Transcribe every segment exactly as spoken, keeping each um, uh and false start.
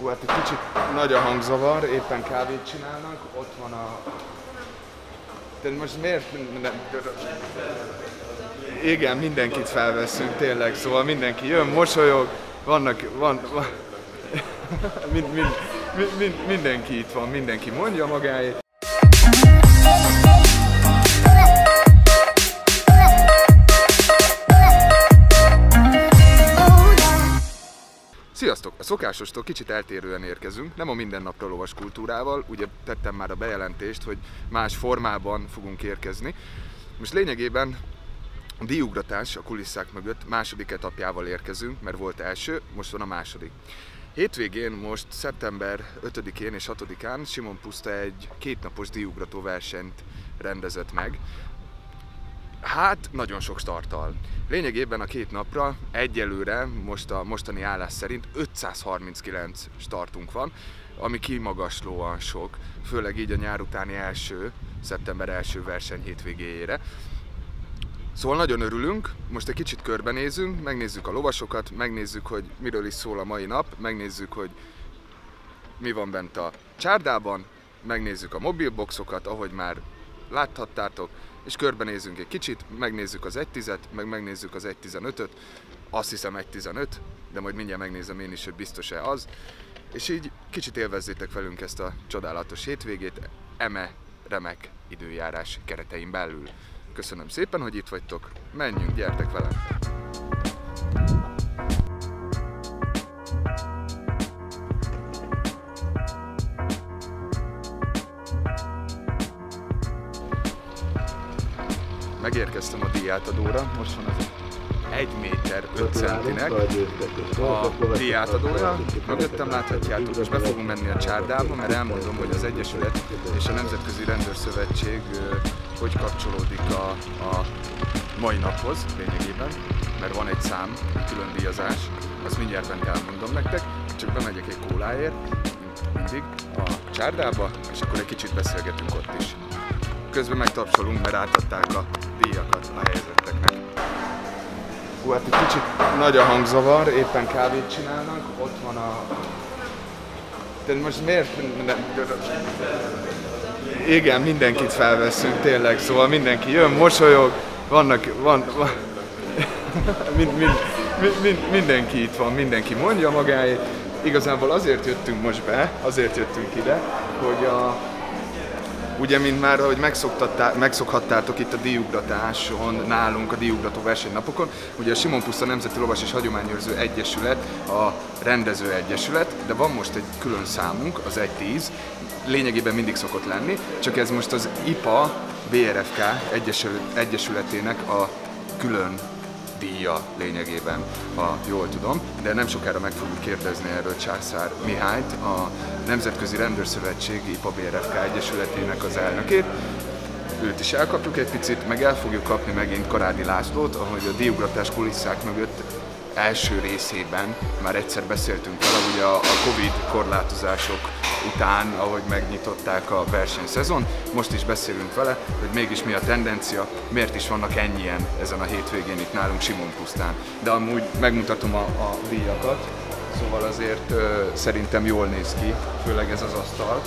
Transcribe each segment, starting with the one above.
Hú, hát egy kicsit nagy a hangzavar, éppen kávét csinálnak, ott van a... De most miért? Igen, mindenkit felveszünk, tényleg, szóval mindenki jön, mosolyog, vannak, van... van... mind, mind, mind, mindenki itt van, mindenki mondja magáét. Sziasztok! A szokásostól kicsit eltérően érkezünk, nem a mindennapra lovas kultúrával, ugye tettem már a bejelentést, hogy más formában fogunk érkezni. Most lényegében a díjugratás a kulisszák mögött második etapjával érkezünk, mert volt első, most van a második. Hétvégén most szeptember ötödikén és hatodikán Simon Puszta egy kétnapos díjugrató versenyt rendezett meg. Hát, nagyon sok starttal. Lényegében a két napra egyelőre, most a mostani állás szerint ötszázharminckilenc startunk van, ami kimagaslóan sok, főleg így a nyár utáni első, szeptember első verseny hétvégéjére. Szóval nagyon örülünk, most egy kicsit körbenézünk, megnézzük a lovasokat, megnézzük, hogy miről is szól a mai nap, megnézzük, hogy mi van bent a csárdában, megnézzük a mobilboxokat, ahogy már láthattátok, és körbenézünk egy kicsit, megnézzük az egy tízet, meg megnézzük az egy tizenötöt, azt hiszem egy tizenöt, de majd mindjárt megnézem én is, hogy biztos-e az, és így kicsit élvezzétek velünk ezt a csodálatos hétvégét, eme remek időjárás keretein belül. Köszönöm szépen, hogy itt vagytok, menjünk, gyertek velem! Megérkeztem a díjátadóra, most van az egy méter öt centinek a díjátadója. Mögöttem láthatjátok, és be fogunk menni a csárdába, mert elmondom, hogy az Egyesület és a Nemzetközi Rendőrszövetség hogy kapcsolódik a, a mai naphoz lényegében, mert van egy szám, egy külön díjazás, azt mindjárt bent elmondom nektek, csak bemegyek egy kóláért, mindig a csárdába, és akkor egy kicsit beszélgetünk ott is. Közben megtapsolunk, mert átadták a díjakat a helyezetteknek. Hú, hát egy kicsit nagy a hangzavar, éppen kávét csinálnak, ott van a... De most miért? Igen, mindenkit felveszünk, tényleg, szóval mindenki jön, mosolyog, vannak, van... van... mind, mind, mind, mindenki itt van, mindenki mondja magáét. Igazából azért jöttünk most be, azért jöttünk ide, hogy a... Ugye, mint már, ahogy megszokhattátok itt a díjugratáson, nálunk a díjugrató versenynapokon, ugye a Simon Puszta Nemzeti Lovas és Hagyományőrző Egyesület a rendező egyesület, de van most egy külön számunk, az egy tíz, lényegében mindig szokott lenni, csak ez most az i pé á bé er ef ká egyesületének a külön díja lényegében, ha jól tudom, de nem sokára meg fogjuk kérdezni erről Császár Mihályt, a Nemzetközi Rendőrszövetség i pé á bé er ef ká egyesületének az elnökét. Őt is elkapjuk egy picit, meg el fogjuk kapni megint Karádi Lászlót, ahogy a díjugratás kulisszák mögött első részében már egyszer beszéltünk vele, ugye a Covid korlátozások után, ahogy megnyitották a versenyszezon, most is beszélünk vele, hogy mégis mi a tendencia, miért is vannak ennyien ezen a hétvégén itt nálunk Simon Pusztán. De amúgy megmutatom a, a díjakat, szóval azért ö, szerintem jól néz ki, főleg ez az asztal.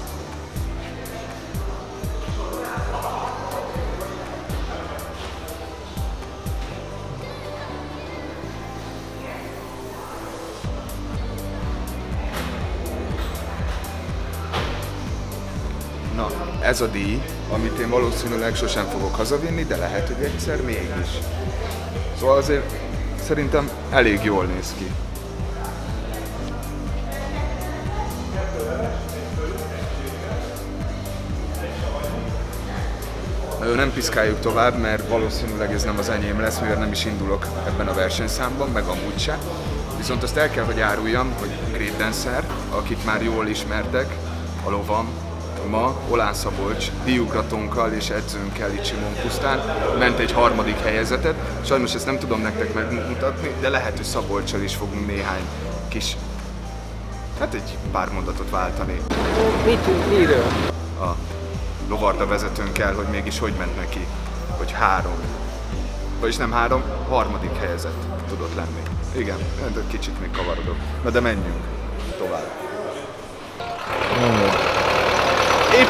Na, ez a díj, amit én valószínűleg sosem fogok hazavinni, de lehet, hogy egyszer mégis. Szóval azért szerintem elég jól néz ki. Nem piszkáljuk tovább, mert valószínűleg ez nem az enyém lesz, mivel nem is indulok ebben a versenyszámban, meg amúgy se. Viszont azt el kell, hogy áruljam, hogy Great Dancer, akit már jól ismertek, a lovam, ma Olán Szabolcs díjugratónkkal és edzőnkkel itt Simon Pusztán ment egy harmadik helyezetet. Sajnos ezt nem tudom nektek megmutatni, de lehet, hogy Szabolccsal is fogunk néhány kis, hát egy pár mondatot váltani. Mit, miről? A lovarda vezetőnkkel, hogy mégis hogy ment neki, hogy három, vagyis nem három, harmadik helyezett tudott lenni. Igen, kicsit még kavarodok. Na de menjünk tovább.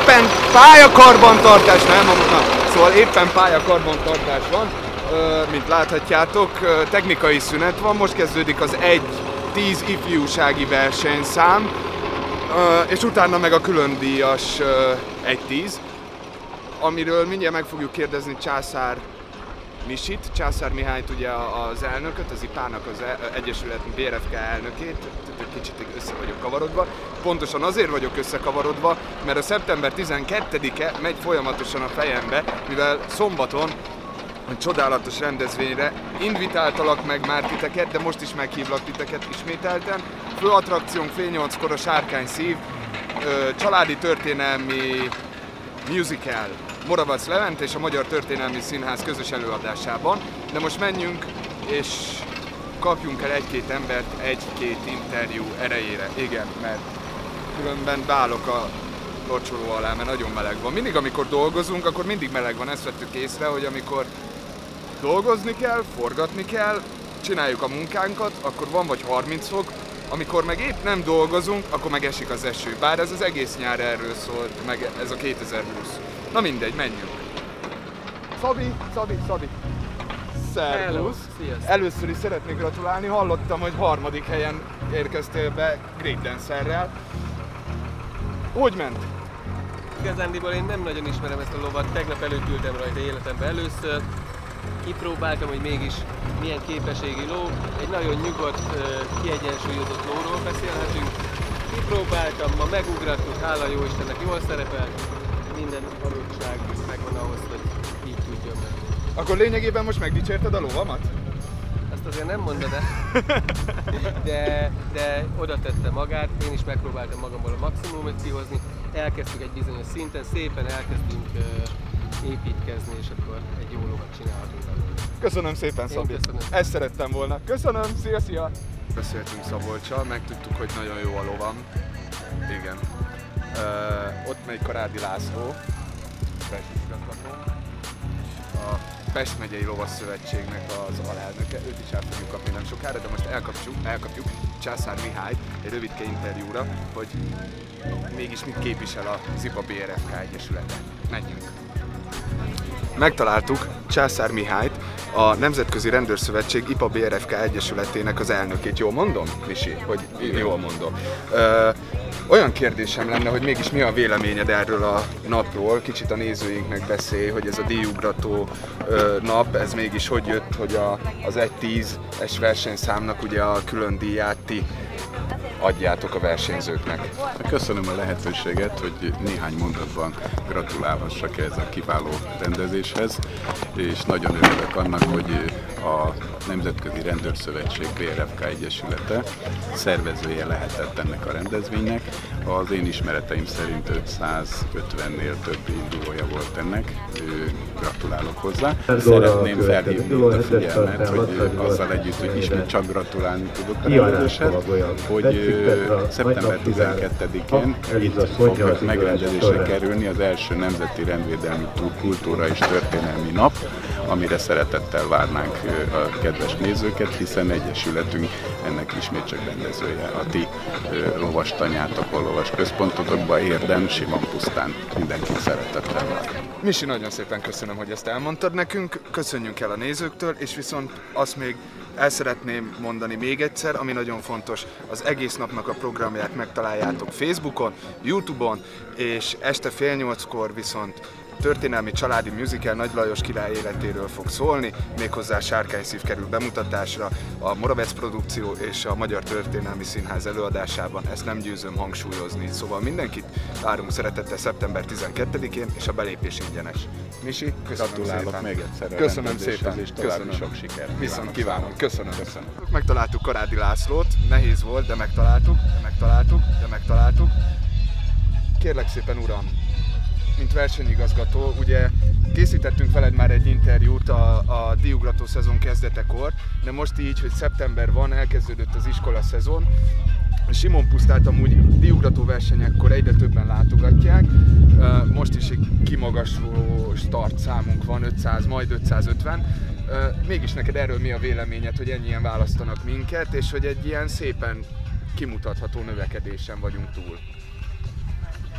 éppen pályakarbantartás, nem, na, szóval éppen pályakarbantartás van, mint láthatjátok, technikai szünet van, most kezdődik az egy tíz ifjúsági versenyszám, és utána meg a külön díjas egy tíz, amiről mindjárt meg fogjuk kérdezni Császár Misit, Császár Mihályt, ugye az elnököt, az i pá-nak az Egyesület bé er ef ká elnökét, tehát kicsit össze vagyok kavarodva. Pontosan azért vagyok összekavarodva, mert a szeptember tizenkettedike megy folyamatosan a fejembe, mivel szombaton egy csodálatos rendezvényre invitáltalak meg már titeket, de most is meghívlak titeket ismételten. Fő attrakciónk fél nyolckor a Sárkány szív, családi történelmi musical Moravec Levente és a Magyar Történelmi Színház közös előadásában. De most menjünk és kapjunk el egy-két embert egy-két interjú erejére. Igen, mert különben beállok a locsoló alá, mert nagyon meleg van. Mindig amikor dolgozunk, akkor mindig meleg van, ezt vettük észre, hogy amikor dolgozni kell, forgatni kell, csináljuk a munkánkat, akkor van vagy harminc fok, amikor meg épp nem dolgozunk, akkor meg esik az eső. Bár ez az egész nyár erről szól, meg ez a kétezer-húsz. Na mindegy, menjünk. Szabi, Szabi, Szabi. Szervusz! Először is szeretnék gratulálni, hallottam, hogy harmadik helyen érkeztél be Great Dancerrel. Hogy ment? Igazándiból én nem nagyon ismerem ezt a lovat, tegnap előtt ültem rajta életemben először. Kipróbáltam, hogy mégis milyen képességi ló. Egy nagyon nyugodt, kiegyensúlyozott lóról beszélhetünk. Kipróbáltam, ma megugrattuk, hála jó Istennek, jól szerepel. Minden valóság megvan ahhoz, hogy így tudjon menni. Akkor lényegében most megdicsérted a lovamat? Azt azért nem mondod el, de, de oda tette magát, én is megpróbáltam magamból a maximumot kihozni. Elkezdtük egy bizonyos szinten, szépen elkezdtünk uh, építkezni, és akkor egy jó lovat csinálhatunk. Köszönöm szépen, Szabi! Ezt szerettem volna. Köszönöm, szia, szia! Beszéltünk Szabolccsal, megtudtuk, hogy nagyon jó a lovam. Igen. Uh, ott megy Karádi László, a Pest megyei Lovasszövetségnek az alelnöke, őt is el fogjuk kapni nem sokára, de most elkapjuk, elkapjuk Császár Mihályt egy rövidke interjúra, hogy mégis mit képvisel az i pá bé er ef ká Egyesülete. Menjünk! Megtaláltuk Császár Mihályt, a Nemzetközi Rendőrszövetség i pá bé er ef ká Egyesületének az elnökét. Jól mondom, Misi? Hogy jól mondom. Ö, olyan kérdésem lenne, hogy mégis mi a véleményed erről a napról? Kicsit a nézőinknek beszélj, hogy ez a díjugrató ö, nap, ez mégis hogy jött, hogy a, az egy tízes versenyszámnak ugye a külön díját ti adjátok a versenyzőknek. Köszönöm a lehetőséget, hogy néhány mondatban gratulálhassak ez a kiváló rendezéshez, és nagyon örülök annak, hogy a Nemzetközi Rendőrszövetség bé er ef ká Egyesülete szervezője lehetett ennek a rendezvénynek. Az én ismereteim szerint ötszázötvennél több indulója volt ennek, gratulálok hozzá. Szeretném felhívni a figyelmet, hogy azzal együtt, hogy ismét csak gratulálni tudok a rendezéshez, hogy szeptember tizenkettedikén itt fog megrendezésre kerülni az első Nemzeti Rendvédelmi Kultúra és Történelmi Nap, amire szeretettel várnánk a kedves nézőket, hiszen egyesületünk ennek ismét csak rendezője. A ti lovastanyátokon, lovas központotokban érdem, Simon pusztán mindenkit szeretettel vár. Misi, nagyon szépen köszönöm, hogy ezt elmondtad nekünk, köszönjünk el a nézőktől, és viszont azt még el szeretném mondani még egyszer, ami nagyon fontos, az egész napnak a programját megtaláljátok Facebookon, YouTube-on, és este fél nyolckor viszont történelmi családi musical Nagy Lajos király életéről fog szólni, méghozzá Sárkány szív kerül bemutatásra, a Moravec produkció és a Magyar Történelmi Színház előadásában, ezt nem győzöm hangsúlyozni. Szóval mindenkit várunk szeretettel szeptember tizenkettedikén, és a belépés ingyenes. Misi, köszönöm szépen. még egyszer a köszönöm szépen. És további sok sikert. Viszont kívánom. Köszönöm. köszönöm. Megtaláltuk Karádi Lászlót, nehéz volt, de megtaláltuk, de megtaláltuk, de megtaláltuk. Kérlek szépen, uram, mint versenyigazgató, ugye készítettünk veled már egy interjút a, a díjugrató szezon kezdetekor, de most így, hogy szeptember van, elkezdődött az iskola szezon. Simon pusztát amúgy díjugrató versenyekkor egyre többen látogatják, most is egy kimagasló start számunk van, ötszáz, majd ötszázötven. Mégis neked erről mi a véleményed, hogy ennyien választanak minket, és hogy egy ilyen szépen kimutatható növekedésen vagyunk túl?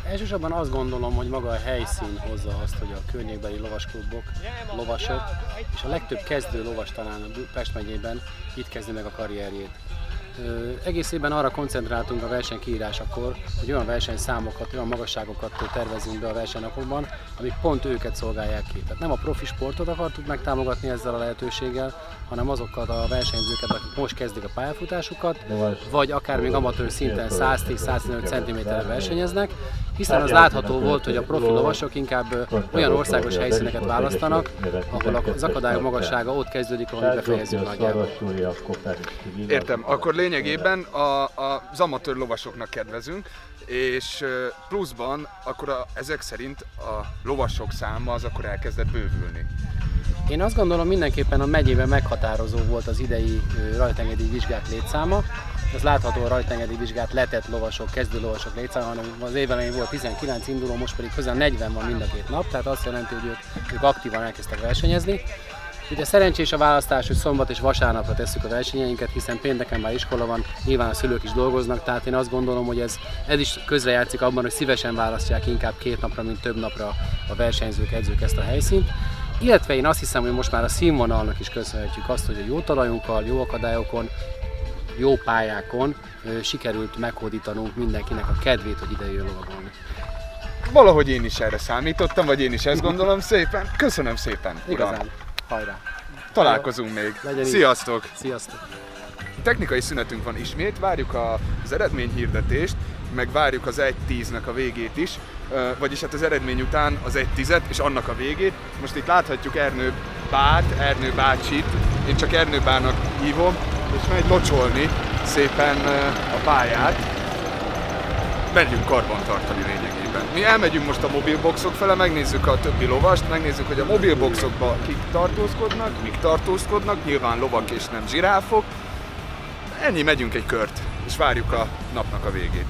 Elsősorban azt gondolom, hogy maga a helyszín hozza azt, hogy a környékbeli lovasklubok, lovasok és a legtöbb kezdő lovas talán a Pest megyében itt kezdi meg a karrierjét. Ö, egész évben arra koncentráltunk a verseny kiírásakor, hogy olyan versenyszámokat, olyan magasságokat tervezünk be a versenynapokban, amik pont őket szolgálják ki. Tehát nem a profi sportot akartuk megtámogatni ezzel a lehetőséggel, hanem azokat a versenyzőket, akik most kezdik a pályafutásukat, vagy akár még amatőr szinten száztíz-száztizenöt centiméterre versenyeznek, hiszen az látható volt, hogy a profi lovasok inkább olyan országos helyszíneket választanak, ahol az akadályok magassága ott kezdődik, ahol befejezzük nagyjából. Értem, akkor lényegében a, a, az amatőr lovasoknak kedvezünk, és pluszban akkor a, ezek szerint a lovasok száma az akkor elkezdett bővülni. Én azt gondolom, mindenképpen a megyében meghatározó volt az idei rajtengedély vizsgák létszáma. Ez látható a rajtengedély vizsgát letett lovasok, kezdő lovasok létszáma, hanem az év elején volt tizenkilenc induló, most pedig közel negyven van mind a két nap, tehát azt jelenti, hogy ők, ők aktívan elkezdtek versenyezni. Ugye szerencsés a választás, hogy szombat és vasárnapra tesszük a versenyeinket, hiszen pénteken már iskola van, nyilván a szülők is dolgoznak, tehát én azt gondolom, hogy ez, ez is közrejátszik abban, hogy szívesen választják inkább két napra, mint több napra a versenyzők, edzők ezt a helyszínt. Illetve én azt hiszem, hogy most már a színvonalnak is köszönhetjük azt, hogy a jó talajunkkal, jó akadályokon, jó pályákon ö, sikerült meghódítanunk mindenkinek a kedvét, hogy ide jöjjön lovagolni. Valahogy én is erre számítottam, vagy én is ezt gondolom szépen. Köszönöm szépen, uram. Igazán, hajrá! Találkozunk még. Legyen Sziasztok! Sziasztok! Technikai szünetünk van ismét, várjuk az eredményhirdetést, meg várjuk az egy tíznek a végét is, vagyis hát az eredmény után az egy tízet és annak a végét. Most itt láthatjuk Ernő bát, Ernő bácsit, én csak Ernő bának hívom, és megy locsolni szépen a pályát. Megyünk karbantartani lényegében. Mi elmegyünk most a mobilboxok fele, megnézzük a többi lovast, megnézzük, hogy a mobilboxokban kik tartózkodnak, mik tartózkodnak, nyilván lovak és nem zsiráfok. Ennyi, megyünk egy kört, és várjuk a napnak a végét.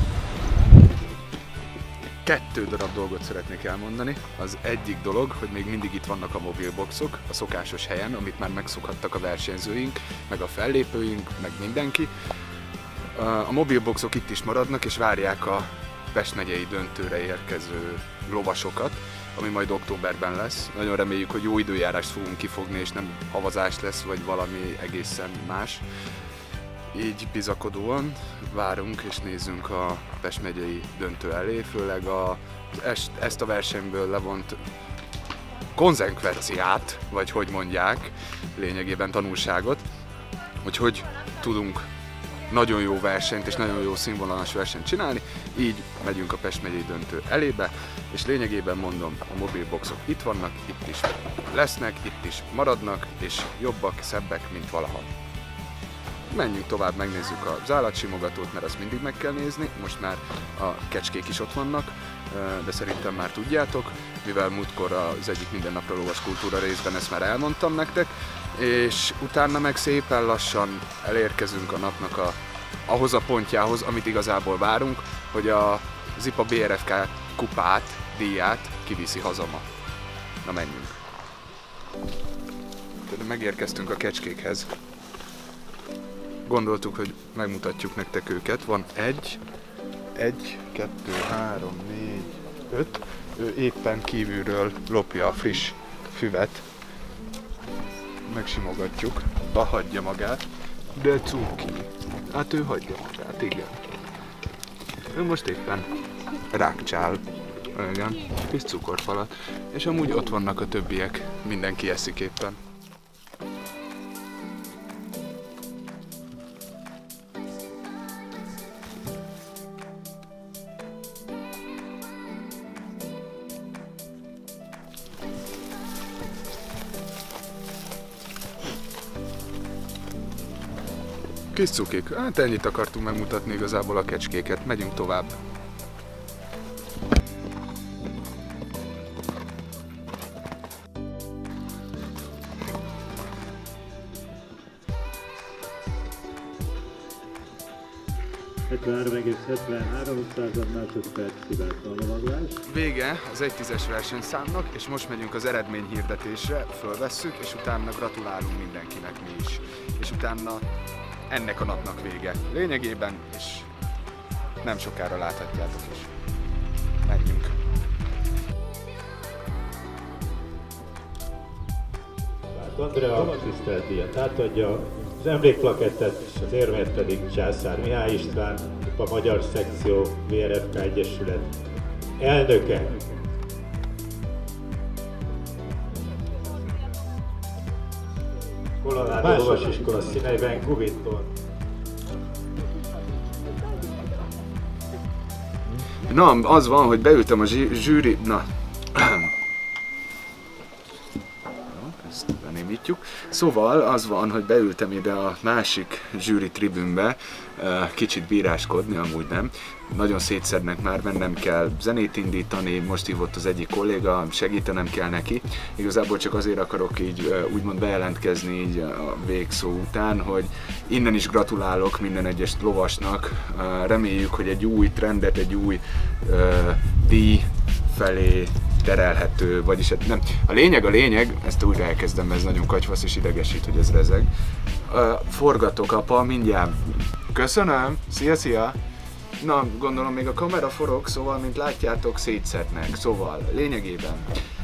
Kettő darab dolgot szeretnék elmondani. Az egyik dolog, hogy még mindig itt vannak a mobilboxok, a szokásos helyen, amit már megszokhattak a versenyzőink, meg a fellépőink, meg mindenki. A mobilboxok itt is maradnak, és várják a Pest megyei döntőre érkező lovasokat, ami majd októberben lesz. Nagyon reméljük, hogy jó időjárást fogunk kifogni, és nem havazás lesz, vagy valami egészen más. Így bizakodóan várunk és nézzünk a Pest megyei döntő elé, főleg a, ezt a versenyből levont konzekvenciát, vagy hogy mondják, lényegében tanulságot, hogy hogy tudunk nagyon jó versenyt és nagyon jó színvonalas versenyt csinálni, így megyünk a Pest megyei döntő elébe, és lényegében mondom, a mobilboxok itt vannak, itt is lesznek, itt is maradnak, és jobbak, szebbek, mint valaha. Menjünk tovább, megnézzük az állatsimogatót, mert azt mindig meg kell nézni, most már a kecskék is ott vannak, de szerintem már tudjátok, mivel múltkor az egyik mindennapra lovas kultúra részben ezt már elmondtam nektek, és utána meg szépen lassan elérkezünk a napnak a, ahhoz a pontjához, amit igazából várunk, hogy a Zipa bé er ef ká kupát, díját kiviszi hazama. Na menjünk! Megérkeztünk a kecskékhez. Gondoltuk, hogy megmutatjuk nektek őket. Van egy, egy, kettő, három, négy, öt. Ő éppen kívülről lopja a friss füvet. Megsimogatjuk. Hagyja magát. De cuki. Hát ő hagyja magát, igen. Ő most éppen rákcsál. Igen, kis cukorfalat. És amúgy ott vannak a többiek. Mindenki eszik éppen. Kis cukik, hát ennyit akartunk megmutatni igazából a kecskéket, megyünk tovább. hetvenhárom egész hetvenhárom másodperc a lovaglás. Vége az egy tízes versenyszámnak, és most megyünk az eredményhirdetésre, fölvesszük, és utána gratulálunk mindenkinek mi is. És utána ennek a napnak vége lényegében, és nem sokára láthatjátok is. menjünk. Andrea tiszteletdíjat átadja, az emlékplakettet, az érmet pedig Császár Mihály István, a Magyar Szekció vé er ef ká Egyesület elnöke. Colorado Lovasiskola színeiben Guvitton. Na, az van, hogy beültem a zsűri... Na... Ezt benémítjuk. Szóval az van, hogy beültem ide a másik zsűri tribünbe, kicsit bíráskodni, amúgy nem. Nagyon szétszednek már, mennem kell zenét indítani, most hívott az egyik kolléga, segítenem kell neki. Igazából csak azért akarok így úgymond bejelentkezni így a végszó után, hogy innen is gratulálok minden egyes lovasnak. Reméljük, hogy egy új trendet, egy új uh, díj felé terelhető, vagyis nem. A lényeg a lényeg, ezt újra elkezdem, ez nagyon katyvasz és idegesít, hogy ez rezeg. Uh, forgatok, apa, mindjárt. Köszönöm, szia, szia! Na, gondolom még a kamera forog, szóval, mint látjátok, szétszednek. Szóval, lényegében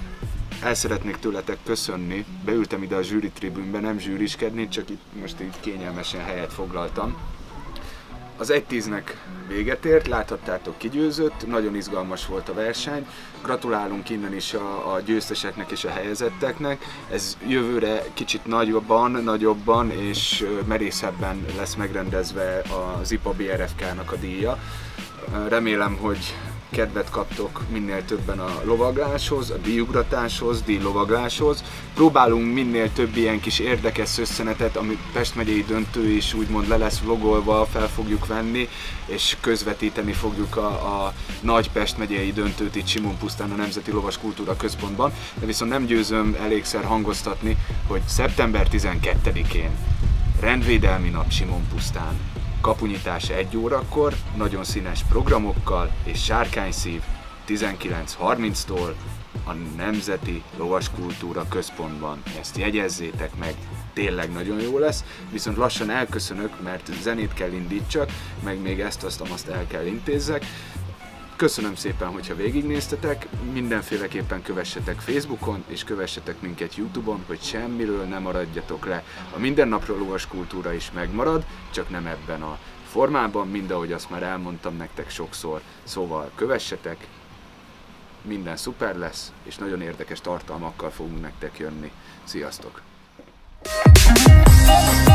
el szeretnék tőletek köszönni. Beültem ide a zsűri tribünbe, nem zsűriskedni, csak itt most így kényelmesen helyet foglaltam. Az egy tíznek véget ért, láthattátok, kigyőzött, nagyon izgalmas volt a verseny. Gratulálunk innen is a, a győzteseknek és a helyezetteknek. Ez jövőre kicsit nagyobban, nagyobban és merészebben lesz megrendezve az i pé á bé er ef ká-nak a díja. Remélem, hogy kedvet kaptok minél többen a lovagláshoz, a díjugratáshoz, díjlovagláshoz. Próbálunk minél több ilyen kis érdekes szösszenetet, ami Pest megyei döntő is úgymond le lesz vlogolva, fel fogjuk venni, és közvetíteni fogjuk a, a nagy Pest megyei döntőt itt Simonpusztán a Nemzeti Lovas Kultúra Központban. De viszont nem győzöm elégszer hangoztatni, hogy szeptember tizenkettedikén rendvédelmi nap Simonpusztán. Kapunyítás egy órakor, nagyon színes programokkal és sárkányszív tizenkilenc harminctól a Nemzeti Lovaskultúra Központban. Ezt jegyezzétek meg, tényleg nagyon jó lesz, viszont lassan elköszönök, mert zenét kell indítsak, meg még ezt, azt, azt el kell intézzek. Köszönöm szépen, hogyha végignéztetek, mindenféleképpen kövessetek Facebookon, és kövessetek minket YouTube-on, hogy semmiről ne maradjatok le. A mindennapról lovas kultúra is megmarad, csak nem ebben a formában, mind ahogy azt már elmondtam nektek sokszor. Szóval kövessetek, minden szuper lesz, és nagyon érdekes tartalmakkal fogunk nektek jönni. Sziasztok!